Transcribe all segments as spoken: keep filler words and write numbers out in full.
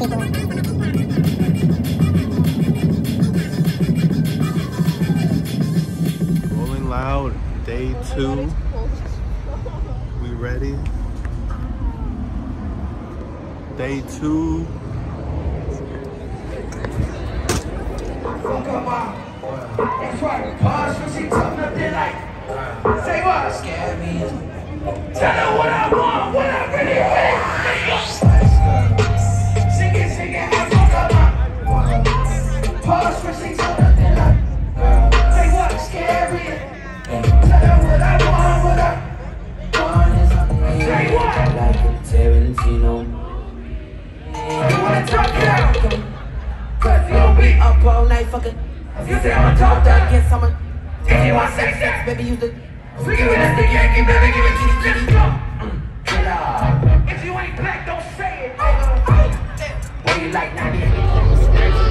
Rolling Loud, day two. We ready? Day two. That's right. Pause when she talking up there like, say what? Scare me. Tell her what I want, what I really want. Sing it, sing it, I fuck up my. Pause when she talking up there like, say what? Scare me. Tell her what I want, what I want. Say what? I like it, Tarantino. You wanna talk it out? Cause you gon' be Up all night, fucking. You say I'ma talk that Get someone. if you want sex, sex, Baby, use the. swing it with a stick, Yankee, baby, give it kitty, kitty, go. Get up. If you ain't black, don't say it. What do you like, ninety-eight?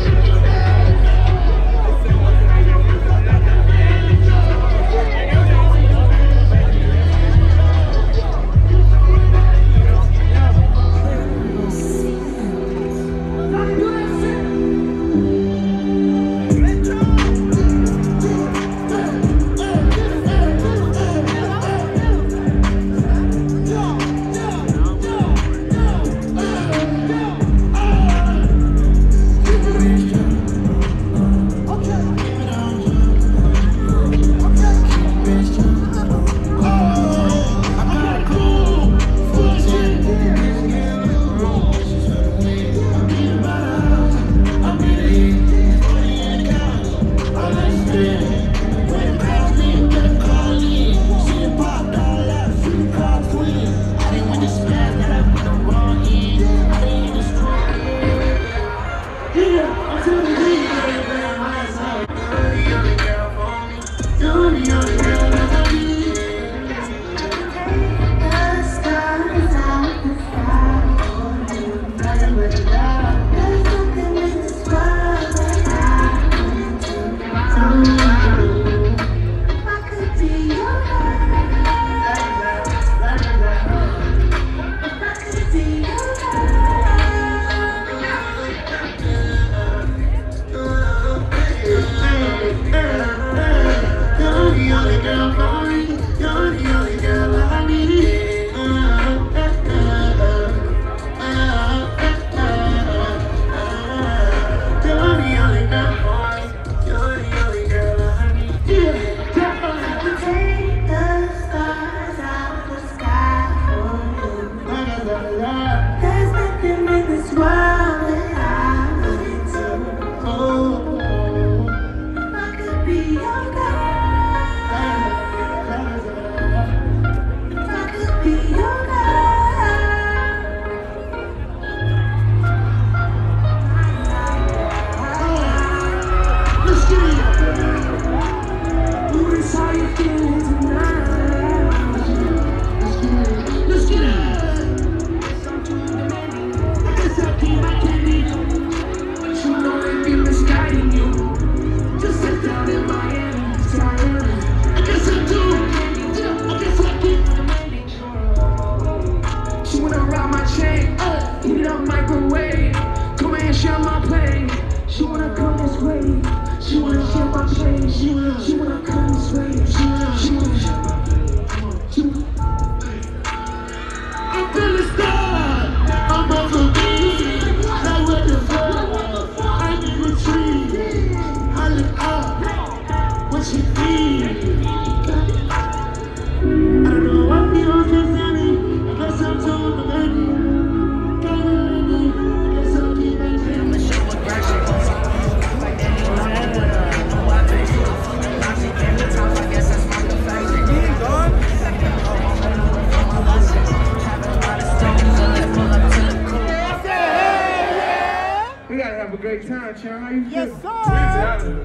Have a great time, Sean. How you feel? Yes, sir.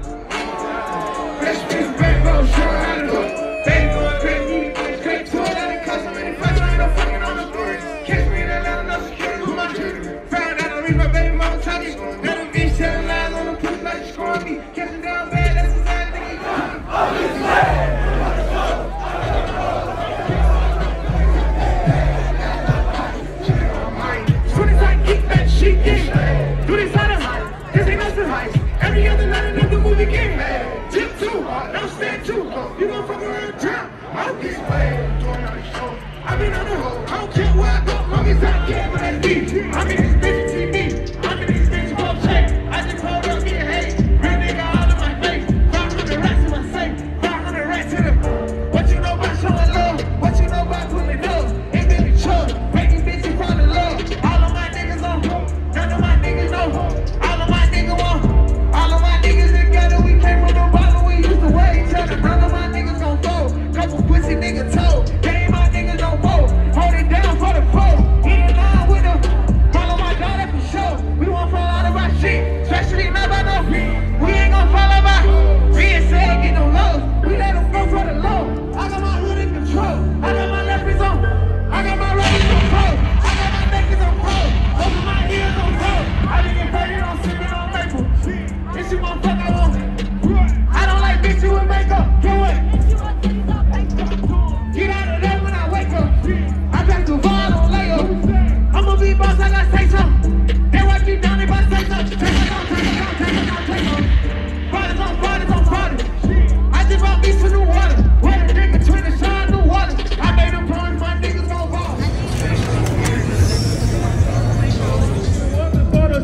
Fresh piece of back row, Sean. How to go? Baby going crazy, straight to it. I done cut so many fights, I ain't no fucking on the story. Catch me in Atlanta, no security, who my jury? Found out I read my baby mama talking. Got a bitch telling lies on the pussy like she scoring me. Catch him down bad, that's the side thing he doing. Oh, this is bad. Soon as I kick that shit in.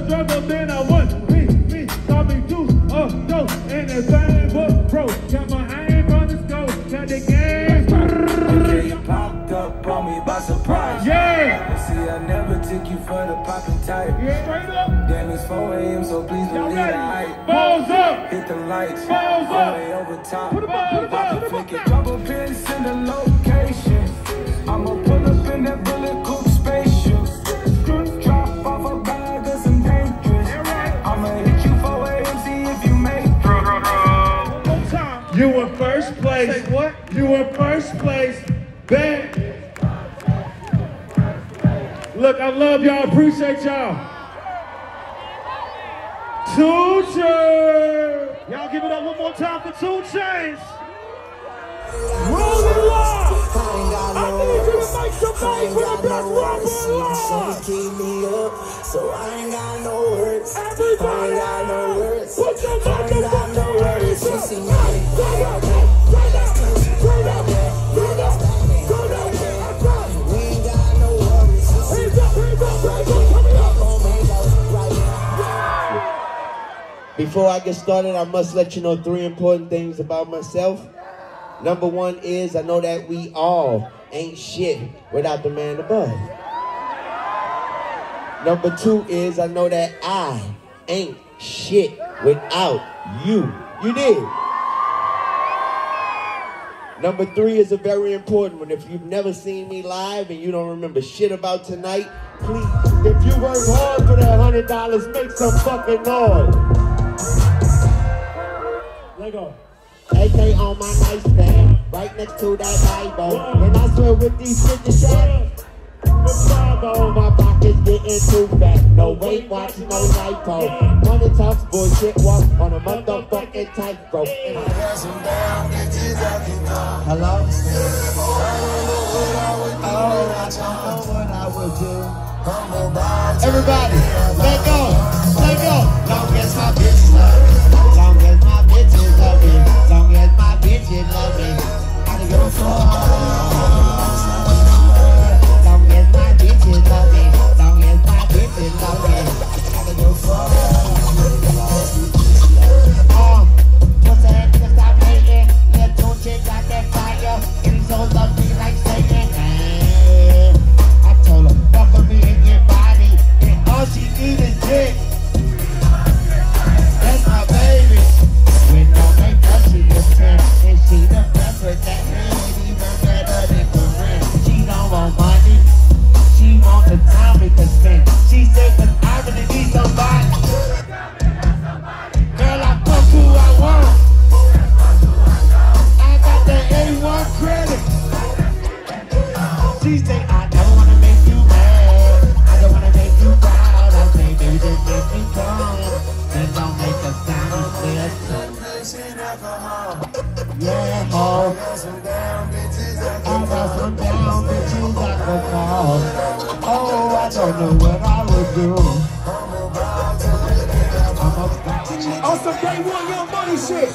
struggle, then I won. Me, me, saw me do, uh, no, and the same book, bro. Got my aim on the scope, got the game. Okay, you popped up on me by surprise. Yeah. See, I never took you for the popping type. Yeah, straight up. Damn, it's four A M, so please don't leave the hype. Balls up. Hit the lights. Balls up. Way over top. Put 'em up, put 'em up, put 'em Flick up. it, drop a pin, send a location. I'ma pull up in that bullet coupe spaceship. Drop off a bag of some dangerous. I'ma hit you four A M, see if you make it. One more time. You in first place. Say what? You in first place. Bang. Look, I love y'all. Appreciate y'all. Two Chainz. Y'all give it up one more time for Two Chainz. Rolling Loud. I need you to make some noise for the best rapper alive. Keep me up, so I ain't got no words. Everybody, I ain't got no words. put your I ain't got motherfucking no words. You see me? We ain't got no worries. Hands up, hands up, hands up, coming up. Before I get started, I must let you know three important things about myself. Number one is I know that we all ain't shit without the man above. Number two is I know that I ain't shit without you. You did. Number three is a very important one. If you've never seen me live and you don't remember shit about tonight, please, if you work hard for that hundred dollars, make some fucking noise. Let go. A K on my nightstand, right next to that Bible. And I swear with these fifty shots, my pocket's getting too fat. No weight watch, no lipo. Money talks, bullshit walk on a motherfucking tightrope. Hello? Oh, I don't know what I would do. Everybody, let go, let go. Long as my bitch love me, long as my bitches love me, long as my bitches love me, I don't give a fuck. Long as my bitches love me, long as my bitches love me, I don't give a fuck. Um, pussy ass nigga stop hating, little two chicks got that fire, and he's so love me like Satan. Hey, I told her, fuck with me and get body, and all she need is dick. That's my baby. When don't make up, she is ten, and she the best with that man, even better than the rent. She don't want money, she want the time we can spend. She said, cause I really need somebody. Girl, I fuck who I want. I got the A one credit. She say, I don't wanna make you mad, I don't wanna make you proud. I say, baby, just make me come, and don't make a sound. Yeah, ho. I got some down bitches I could call. Oh, I don't know what I would do. I'm a On some day one young money shit.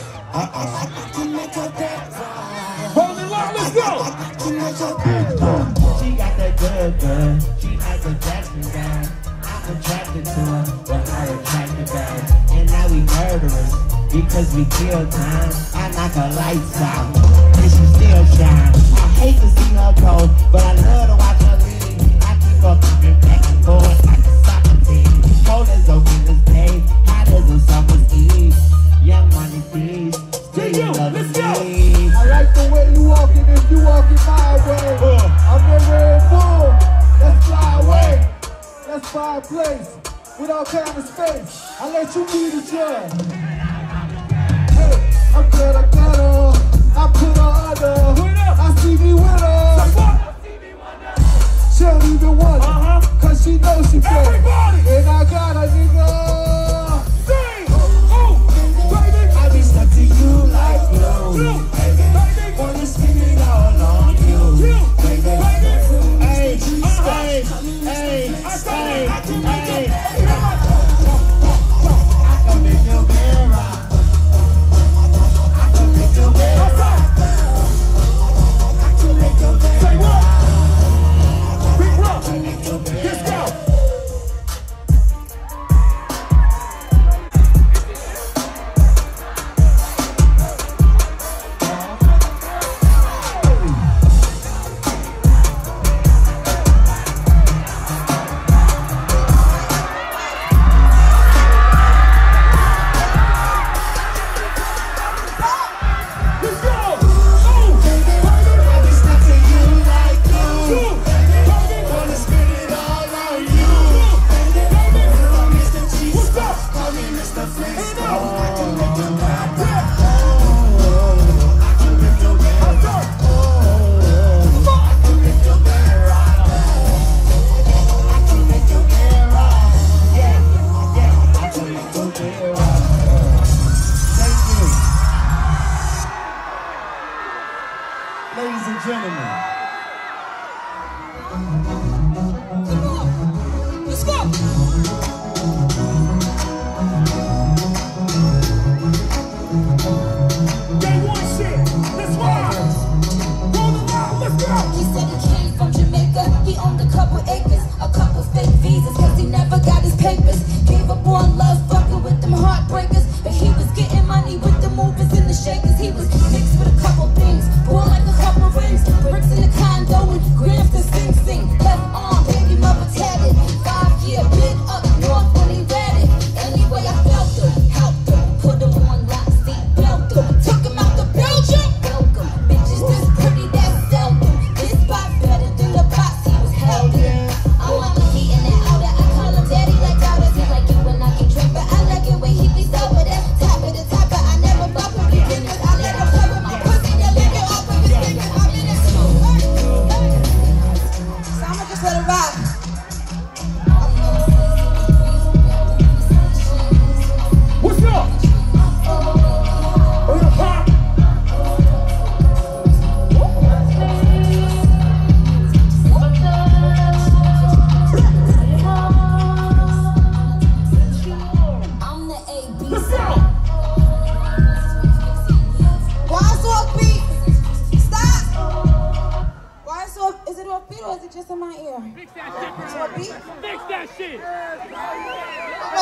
Rolling Loud, let's go. She got that good, good. She Michael Jackson down. I'm attracted to her, but her attracted back. And now we murderers because we kill time. I knock her lights out, and she still shine. I hate to see her go, but I love to watch her leave. I keep her coming back and forth like a soccer team. Cold as open as day, hot as a summer's eve. Young money thieves, still loving me. I like the way you walking if you walking my way. I'm in red bull. Let's fly away. Let's find a place with all kind of space. I let you be the judge. Hey, I'm good, I got her. I put her under. I see me with her. She don't even want it, cause she knows she fake. And I got a nigga. I be stuck to you like glue. Wanna spin it all on you. Hey, hey, hey, hey, hey. I come in your mirror. I come in your mirror. I come in your mirror. Say what? Big rock. Let's go.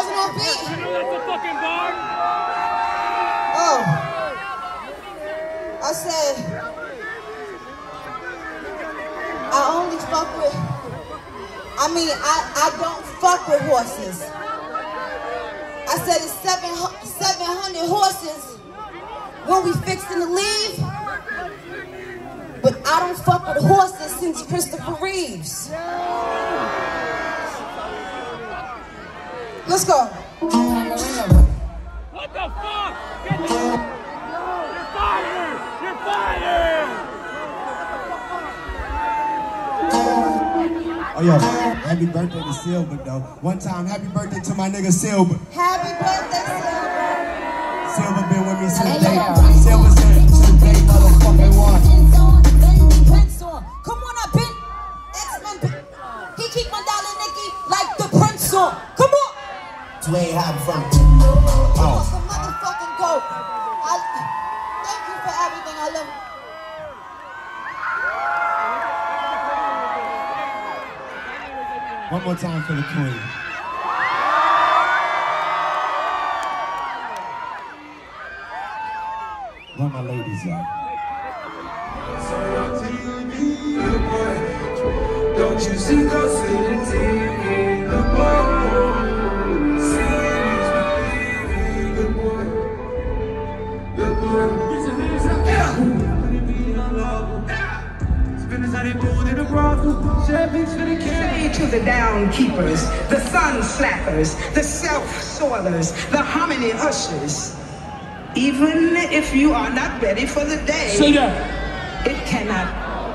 wasn't on beat? You know that's a fucking bar? Oh. I said, I only fuck with, I mean, I, I don't fuck with horses. I said it's seven, seven hundred horses when we fixing to leave, but I don't fuck with horses since Christopher Reeves. Let's go. What the fuck? Get the... You're fired! You're fired! Oh, yo, happy birthday to Silver, though. One time, happy birthday to my nigga Silver. Happy birthday, Silver. Silver been with me since day one. Silver said, since day motherfucking one. Come on up, Ben. X-Men. He keep my darling Nikki like the Prince song. Come on. That's where I'm from. Oh. Motherfucking go. I, thank you for everything. I love you. One more time for the queen. Where my ladies at? Don't you see those sitting T V, the boy? Seeing is believing, the boy. The boy. Yeah. Spinners out there born in a brothel. Champion's for the king. Say to the down keepers, the sun slappers, the self-soilers, the hominy ushers. Even if you are not ready for the day, say that. It cannot.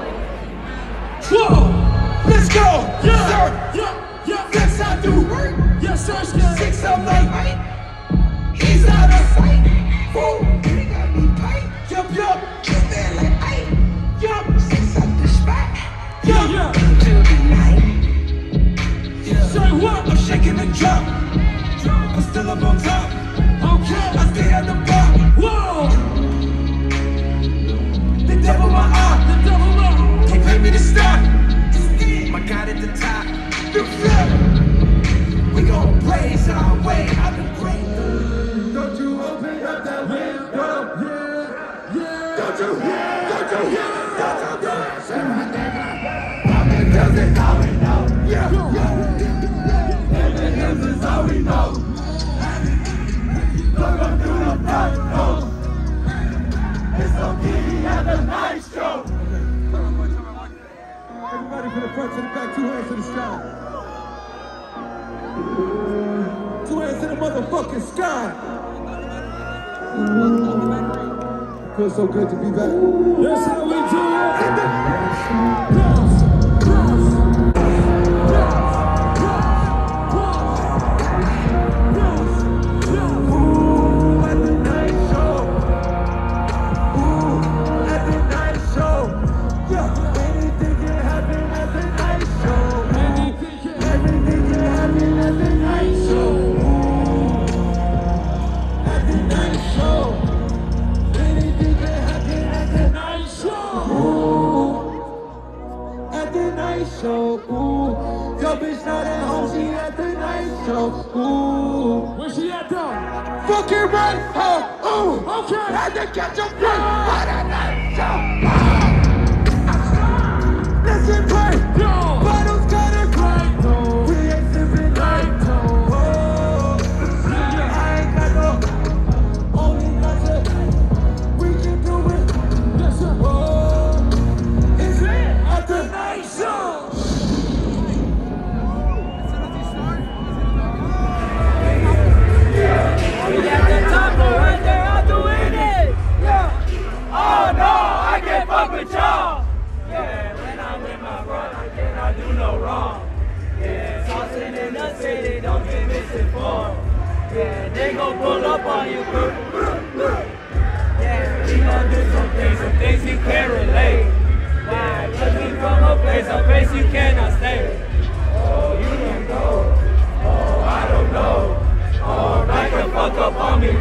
Whoa! Let's go! Yeah! Sir. Yeah! Yeah! Yes, I do. Yes, sir, sir. Six of night. He's out of sight. Whoa! He got me tight. Yup, yup. Get there like I. Yup. Six up the spot. Yeah, yeah. Till the night. Yeah. Say what? I'm shaking the drum. I'm still up on top. Okay. I stay at the bar. Whoa! The devil my eye. The devil my Can't pay me to stop. My God at the top. The flip. We gon' blaze our way out the grave. Don't you open up that window. Yeah, yeah. Don't you, don't you, don't you, don't you. Say my nigga. Poppin' does it, all we know. Yeah, yeah. And the hymns is all we know. Look up through the front door. It's okay at the night show. Everybody from the front to the back, two hands to the sky. Two hands to the motherfucking sky. Feels so good to be back. That's how we do it. Where's she at though? Fucking run, oh, ooh, Okay. had to catch a break, what a night show, oh. Listen, play, Yo. bottles gotta cry, we ain't sipping like, oh. I ain't got no, only got to, we can do it, Yes, sir. oh. It's at the night show. We got the top right there, I'm doing it! Yeah! Oh no, I can't fuck with y'all! Yeah, when I'm with my brother, I cannot do no wrong. Yeah, saucing in the city, don't get misinformed. Yeah, they gon' pull up on you. Yeah, we gon' do some things, some things you can't relate. Why? Cause we from a place, a place you cannot stay. Oh, you don't know. Oh, I don't know. Oh, back the fuck up on me.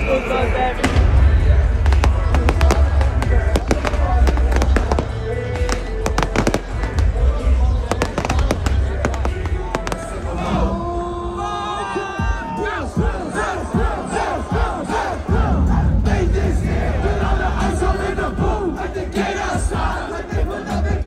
Eagles up every